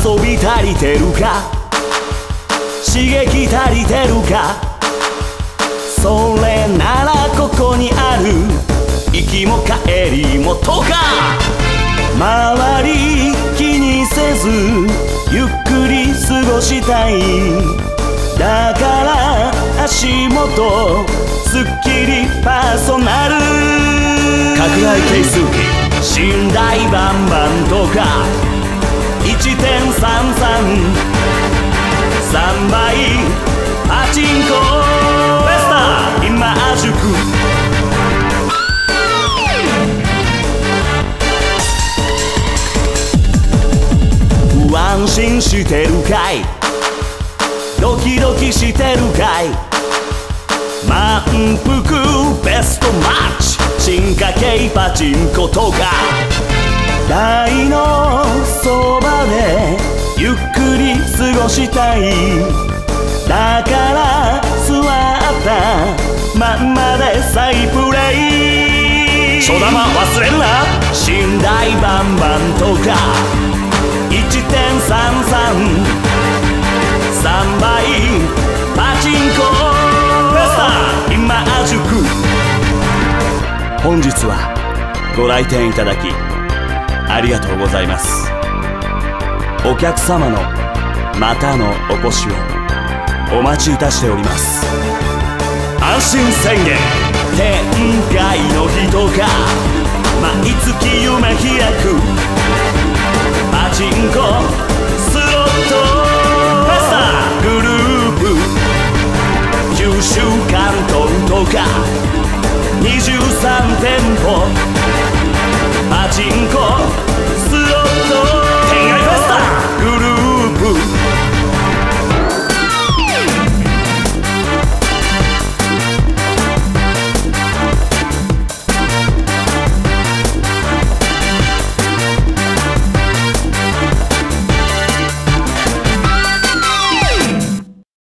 遊び足りてるか、刺激足りてるか、それならここにある行きも帰りもとか。周り気にせずゆっくり過ごしたい、だから足元スッキリパーソナル。拡大係数機寝台バンバンとか 1.33 3倍パチンコフェスタ今宿。不安心してるかい、ドキドキしてるかい、満腹ベストマッチ進化系パチンコとか。台のそばでゆっくり過ごしたい、だから座ったまんまで再プレイ。初玉忘れるな。寝台バンバンとか 1.33 3倍パチンコフェスタ今宿。本日はご来店いただきありがとうございます。お客様のまたのお越しをお待ちいたしております。安心宣言天外の人が毎月夢開くパチンコスロットフェスタグループ9週間トンとか23店舗パチン